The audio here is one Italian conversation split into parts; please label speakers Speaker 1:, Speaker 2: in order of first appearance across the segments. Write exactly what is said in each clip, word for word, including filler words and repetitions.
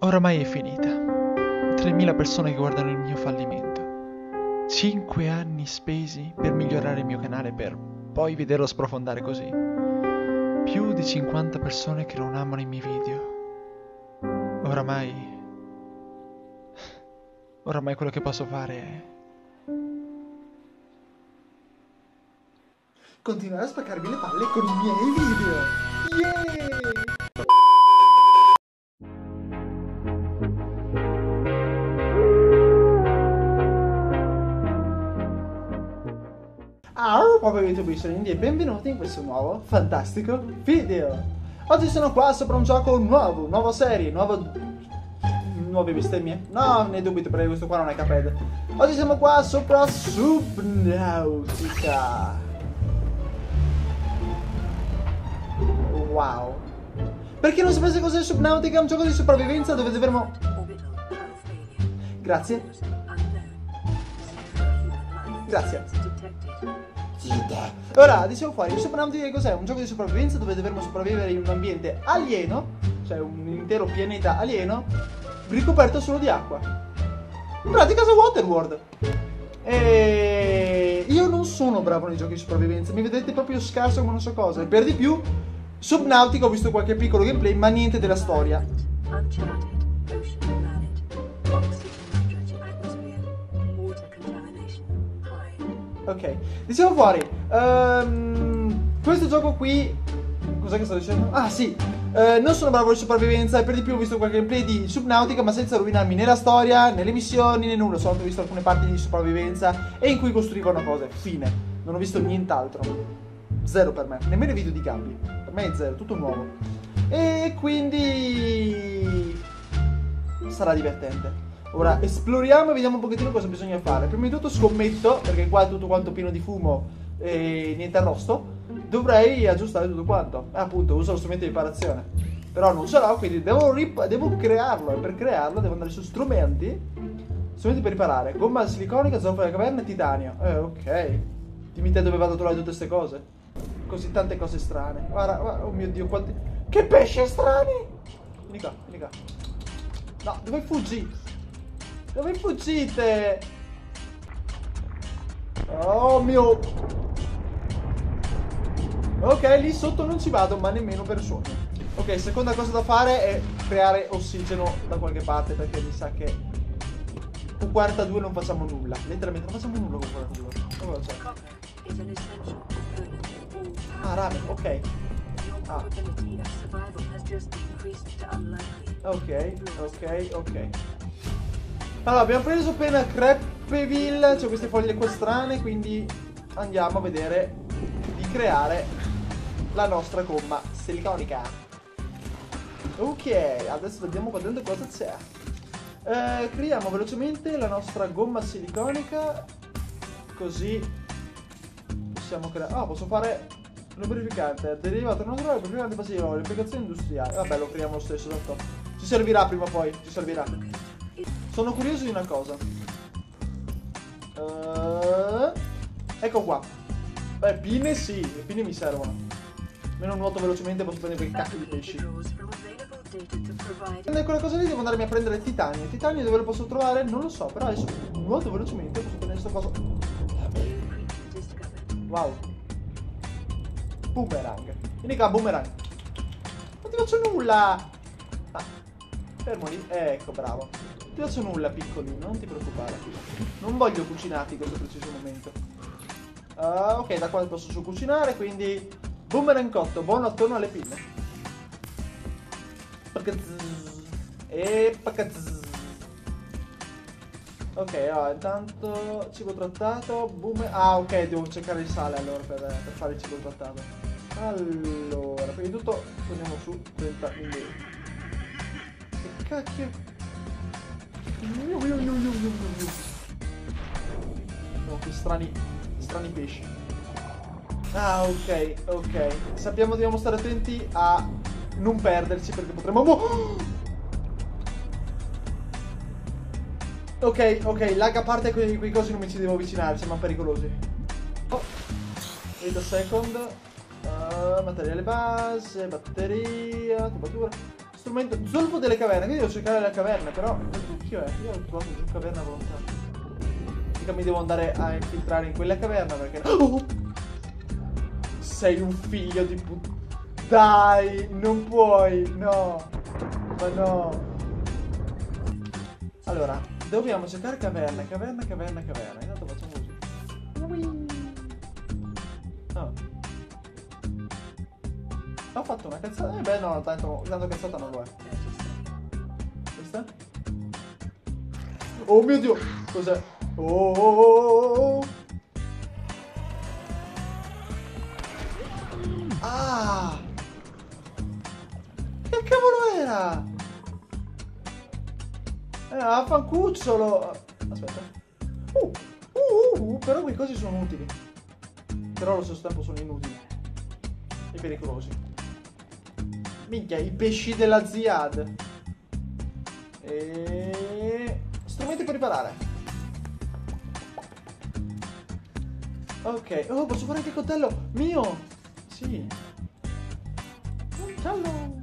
Speaker 1: Oramai è finita. tremila persone che guardano il mio fallimento. cinque anni spesi per migliorare il mio canale per poi vederlo sprofondare così. Più di cinquanta persone che non amano i miei video. Oramai... Oramai quello che posso fare è...
Speaker 2: continuare a spaccarmi le palle con i miei video. Yeah! Ciao, proprio YouTube, sono Indy e benvenuti in questo nuovo fantastico video. Oggi sono qua sopra un gioco nuovo, nuova serie, nuovo... nuove bestemmie? No, ne dubito perché questo qua non è Cuphead. Oggi siamo qua sopra Subnautica. Wow. Per chi non sapesse cos'è Subnautica, è un gioco di sopravvivenza dove dovremo... Grazie. Grazie. Ora, diciamo fuori, Subnautica cos'è? Un gioco di sopravvivenza dove dovremo sopravvivere in un ambiente alieno, cioè un intero pianeta alieno, ricoperto solo di acqua. In pratica è Waterworld. E io non sono bravo nei giochi di sopravvivenza, mi vedete proprio scarso come non so cosa. E per di più, Subnautica ho visto qualche piccolo gameplay, ma niente della storia. Ok, diciamo fuori, um, questo gioco qui, cos'è che sto dicendo? Ah sì, uh, non sono bravo di sopravvivenza e per di più ho visto qualche gameplay di Subnautica, ma senza rovinarmi né la storia, né le missioni, né nulla. Solo ho visto alcune parti di sopravvivenza e in cui costruivano cose, fine. Non ho visto nient'altro, zero per me, nemmeno i video di Gabby, per me è zero, tutto nuovo. E quindi sarà divertente. Ora esploriamo e vediamo un pochettino cosa bisogna fare. Prima di tutto scommetto, perché qua è tutto quanto pieno di fumo e niente arrosto, dovrei aggiustare tutto quanto. E appunto uso lo strumento di riparazione, però non ce l'ho, quindi devo, rip- devo crearlo. E per crearlo devo andare su strumenti. Strumenti per riparare: gomma siliconica, zolfo della caverna e titanio. Eh ok. Dimmi te dove vado a trovare tutte queste cose. Così tante cose strane. Guarda, guarda, oh mio Dio, quanti... che pesci strani. Vieni qua, vieni qua. No, dove fuggi? Dove fuggite? Oh mio... Ok, lì sotto non ci vado, ma nemmeno per sogno. Ok, seconda cosa da fare è creare ossigeno da qualche parte, perché mi sa che con quarantadue non facciamo nulla. Letteralmente non facciamo nulla con quarantadue. Come lo so? Ah, rame, ok. Ah. Ok, ok, ok. Allora, abbiamo preso appena Creppeville, c'è queste foglie qua strane, quindi andiamo a vedere di creare la nostra gomma siliconica. Ok, adesso vediamo qua dentro cosa c'è. Eh, creiamo velocemente la nostra gomma siliconica, così possiamo creare... Ah, oh, posso fare lubrificante, derivato naturale, lubrificante passivo, lubrificazione industriale. Vabbè, lo creiamo lo stesso, tanto ci servirà prima o poi, ci servirà. Sono curioso di una cosa. uh, Ecco qua. Beh, pinne sì, le pinne mi servono. Meno nuoto velocemente, posso prendere quei cacchi di pesci. E quella cosa lì devo andarmi a prendere il titanio. Il titanio dove lo posso trovare? Non lo so, però adesso nuoto velocemente, posso prendere questa cosa. Wow. Boomerang. Vieni qua, boomerang. Non ti faccio nulla. Ah, fermo lì. Ecco, bravo. Non ti faccio nulla, piccolino, non ti preoccupare. Non voglio cucinarti in questo preciso momento. uh, Ok, da qua posso su cucinare, quindi boomerang cotto, buono attorno alle pinne. E ok, allora, intanto cibo trattato, boomerang. Ah, ok, devo cercare il sale allora per, per fare il cibo trattato. Allora, prima di tutto torniamo su trenta minuti. Che cacchio. No, che strani, strani pesci. Ah, ok, ok. Sappiamo, dobbiamo stare attenti a non perderci perché potremmo... Ok, ok, lag a parte quei, quei cosi non mi ci devo avvicinare, sembrano pericolosi. Oh. Wait a second. Uh, materiale base, batteria, tubatura. Strumento. Zolfo delle caverne. Quindi devo cercare le caverne, però. Che è? Io ho trovato una caverna a volontà. Mica mi devo andare a infiltrare in quella caverna perché. Oh! Sei un figlio di put... Dai, non puoi, no. Ma no. Allora, dobbiamo cercare caverna, caverna, caverna, caverna. Intanto facciamo così. Oh. Ho fatto una cazzata. Eh beh no, tanto, tanto cazzata non lo è. Questa? Oh mio Dio! Cos'è? Oh, oh, oh, oh. Ah! Che cavolo era? Era fancucciolo. Aspetta. Uh, uh, uh, però quei cosi sono utili. Però allo stesso tempo sono inutili. E pericolosi. Minchia, i pesci della Ziad. E... strumenti per riparare. Ok. Oh, posso fare anche il coltello mio. Sì. Coltello.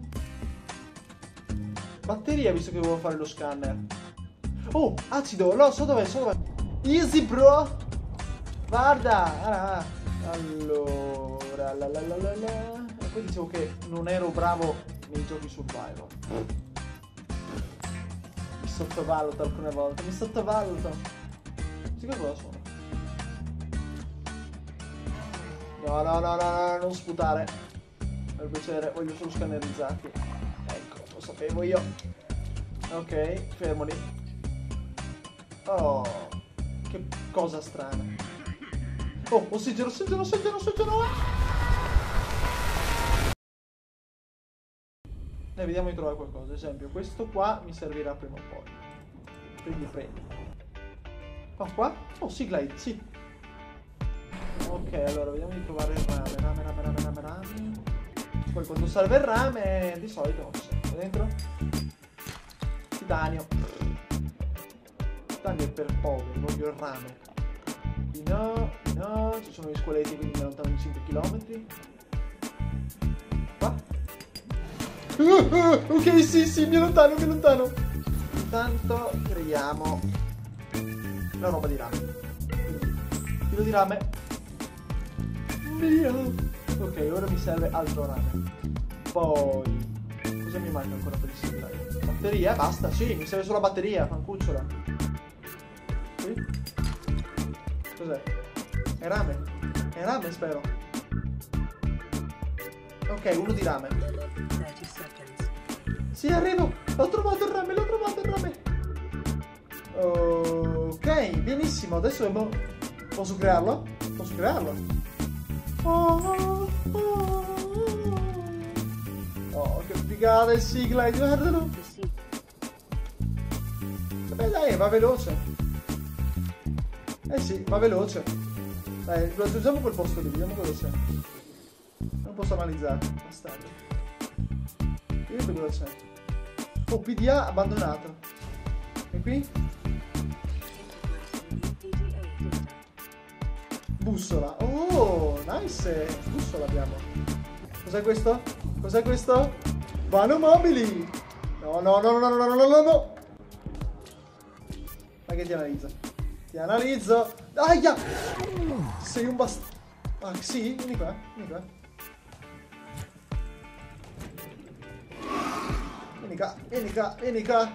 Speaker 2: Batteria, visto che volevo fare lo scanner. Oh, acido. No, so dov'è, so dov'è. Easy, bro. Guarda. Ah, allora. La, la, la, la, la. E poi dicevo che non ero bravo nei giochi survival. Mi sottovaluto alcune volte. Mi sottovaluto. Sì, che cosa sono? No, no, no, no, no, non sputare. Per piacere, voglio solo scannerizzarti. Ecco, lo sapevo io. Ok, fermoli. Oh, che cosa strana. Oh, ossigeno, ossigeno, ossigeno, ossigeno. E vediamo di trovare qualcosa. Ad esempio, questo qua mi servirà prima o poi. Prendi, prendi. Oh, qua? Oh, sì, glide, sì. Ok, allora vediamo di trovare il rame, rame, rame, rame, rame, rame. Poi quando serve il rame, di solito c'è dentro titanio. Titanio è per poveri, voglio il rame. Di no, di no, ci sono gli squeletti, quindi mi allontano di cinque chilometri. Qua? Uh, uh, ok, sì, sì, mi allontano, mi allontano. Intanto creiamo la roba di rame. Filo di rame. Ok, ora mi serve altro rame. Poi cosa mi manca ancora per il siglare? Batteria, basta, sì, mi serve solo la batteria, fancucciola. Qui? Cos'è? È rame? È rame, spero. Ok, uno di rame. Sì, arrivo! L'ho trovato il rame, l'ho trovato il rame! Ok, benissimo, adesso devo... posso crearlo? Posso crearlo? Oh, oh, oh, che figata il sigla, guardalo. Beh dai, va veloce. Eh sì, va veloce. Dai, raggiungiamo quel posto lì, vediamo cosa c'è. Non posso analizzare, bastardo. Vediamo cosa c'è. Oh, P D A abbandonato. E qui? Bussola. Oh, nice. Bussola abbiamo. Cos'è questo? Cos'è questo? Vano mobili. No, no, no, no, no, no, no, no, no. Ma che ti analizza? Ti analizzo. Aia. Sei un bast... Ah, sì? Vieni qua, vieni qua. Vieni qua, vieni qua, vieni qua.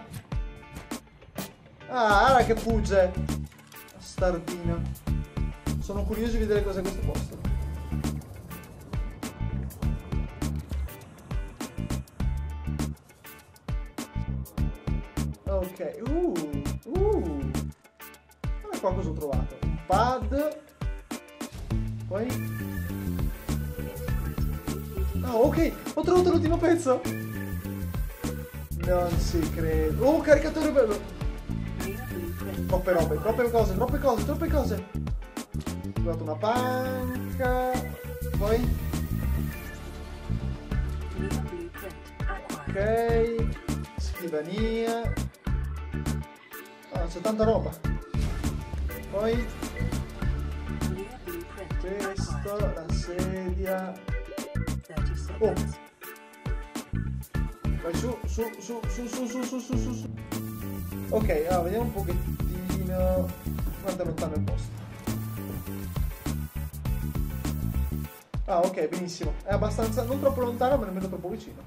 Speaker 2: Ah, guarda che fugge. Bastardino. Sono curioso di vedere cos'è questo posto. Ok, uh, uh. Guarda qua cosa ho trovato. Un pad. Poi... Ah, ok, ho trovato l'ultimo pezzo. Non si crede. Oh, caricatore bello. Troppe robe, troppe cose, troppe cose, troppe cose. Ho trovato una panca. Poi ok, scrivania. Ah, c'è tanta roba. Poi questo, la sedia. Oh, Vai su, su, su, su, su, su, su, su, su, su. Ok, allora vediamo un pochettino quanto è lontano il posto. Ah, ok, benissimo. È abbastanza, non troppo lontano, ma nemmeno troppo vicino.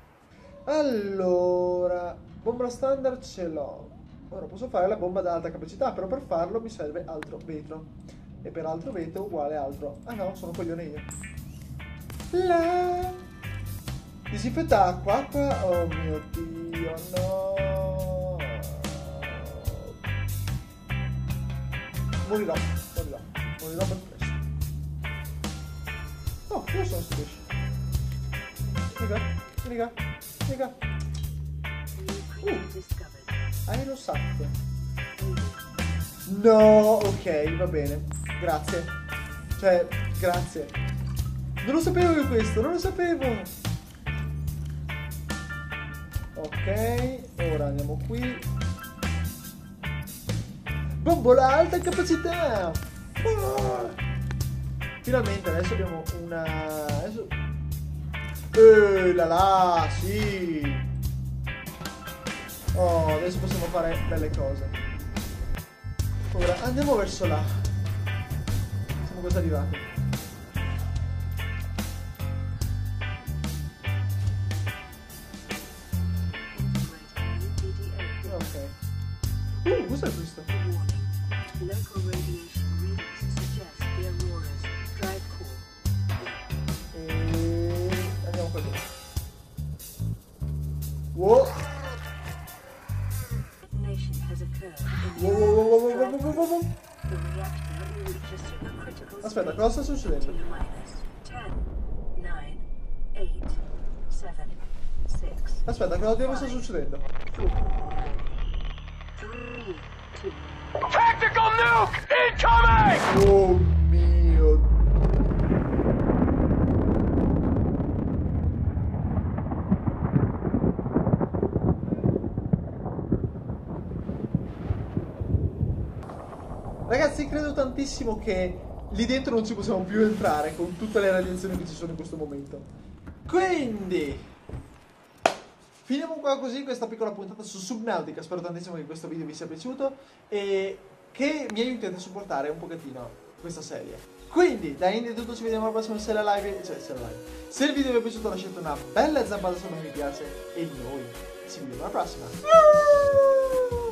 Speaker 2: Allora, bomba standard ce l'ho. Ora posso fare la bomba ad alta capacità, però per farlo mi serve altro vetro. E per altro vetro uguale altro. Ah no, sono coglione io. La... Disinfetta acqua, acqua. Oh mio Dio, no. Morirò, morirò, morirò per questo. Oh, io sono sto pesce. Vieni qua, vieni qua, vieni qua. Uh, aerosat. No, ok, va bene. Grazie. Cioè, grazie. Non lo sapevo io questo, non lo sapevo. Ok, ora andiamo qui. Bombola alta capacità. Oh. Finalmente adesso abbiamo una... Adesso... Eh, la la, sì. Oh, adesso possiamo fare belle cose. Ora andiamo verso là. Siamo quasi arrivati. Ok. Uh, cos'è questo? E andiamo qua dentro. Wow. Wow, wow, wow, wow, wow, wow, wow, wow. Aspetta, cosa sta succedendo? Aspetta, cosa diavolo sta succedendo?
Speaker 3: Tactical nuke incoming!
Speaker 2: Oh mio. Ragazzi, credo tantissimo che lì dentro non ci possiamo più entrare con tutte le radiazioni che ci sono in questo momento. Quindi finiamo qua così questa piccola puntata su Subnautica. Spero tantissimo che questo video vi sia piaciuto e che mi aiutate a supportare un pochettino questa serie. Quindi da Indie è tutto, ci vediamo alla prossima serie live, cioè serie live. Se il video vi è piaciuto lasciate una bella zampata se non mi piace e noi ci vediamo alla prossima.